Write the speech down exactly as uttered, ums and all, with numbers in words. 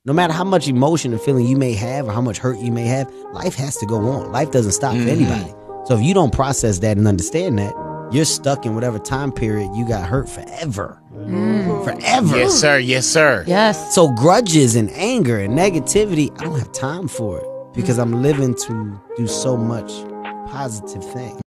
no matter how much emotion and feeling you may have or how much hurt you may have, life has to go on. Life doesn't stop mm-hmm. for anybody. So if you don't process that and understand that, you're stuck in whatever time period you got hurt forever. Mm. Forever. Yes, sir. Yes, sir. Yes. So grudges and anger and negativity, I don't have time for it because I'm living to do so much positive things.